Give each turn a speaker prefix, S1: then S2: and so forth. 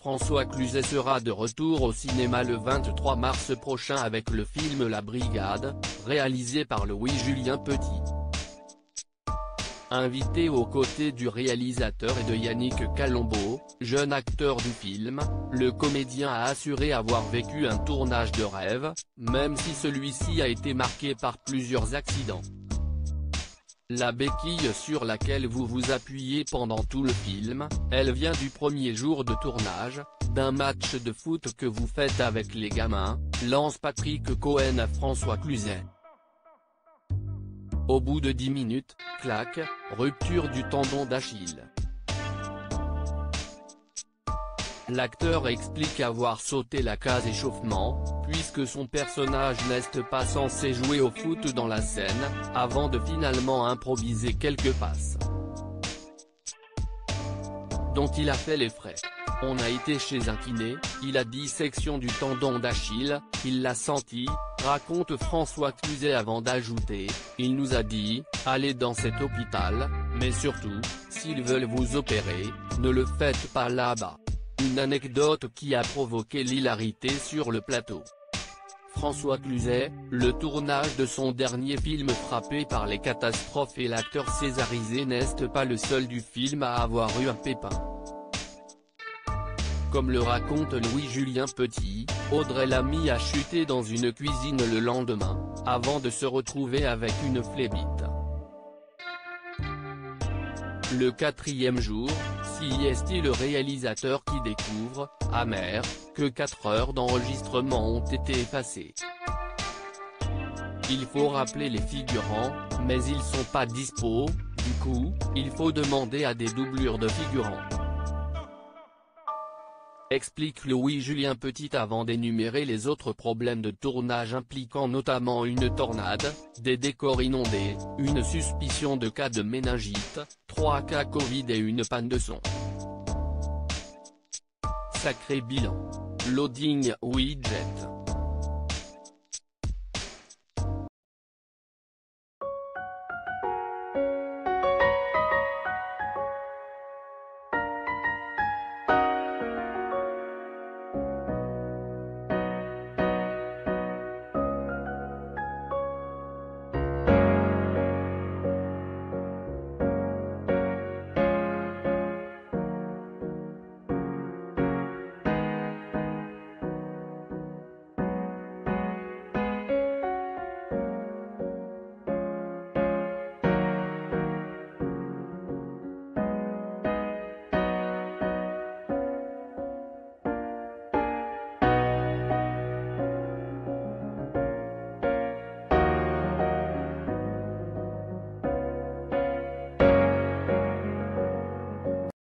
S1: François Cluzet sera de retour au cinéma le 23 mars prochain avec le film La Brigade, réalisé par Louis-Julien Petit. Invité aux côtés du réalisateur et de Yannick Calombo, jeune acteur du film, le comédien a assuré avoir vécu un tournage de rêve, même si celui-ci a été marqué par plusieurs accidents. La béquille sur laquelle vous vous appuyez pendant tout le film, elle vient du premier jour de tournage, d'un match de foot que vous faites avec les gamins, lance Patrick Cohen à François Cluzet. Au bout de 10 minutes, clac, rupture du tendon d'Achille. L'acteur explique avoir sauté la case échauffement, puisque son personnage n'est pas censé jouer au foot dans la scène, avant de finalement improviser quelques passes, dont il a fait les frais. On a été chez un kiné, il a dissection du tendon d'Achille, il l'a senti, raconte François Cluzet avant d'ajouter, il nous a dit, allez dans cet hôpital, mais surtout, s'ils veulent vous opérer, ne le faites pas là-bas. Une anecdote qui a provoqué l'hilarité sur le plateau. François Cluzet, le tournage de son dernier film frappé par les catastrophes et l'acteur césarisé n'est pas le seul du film à avoir eu un pépin. Comme le raconte Louis-Julien Petit, Audrey Lamy a chuté dans une cuisine le lendemain, avant de se retrouver avec une phlébite. Le 4e jour, c'est le réalisateur qui découvre, amer, que 4 heures d'enregistrement ont été effacées. Il faut rappeler les figurants, mais ils sont pas dispo, du coup, il faut demander à des doublures de figurants. Explique Louis-Julien Petit avant d'énumérer les autres problèmes de tournage impliquant notamment une tornade, des décors inondés, une suspicion de cas de méningite, 3 cas Covid et une panne de son. Sacré bilan. Loading widget.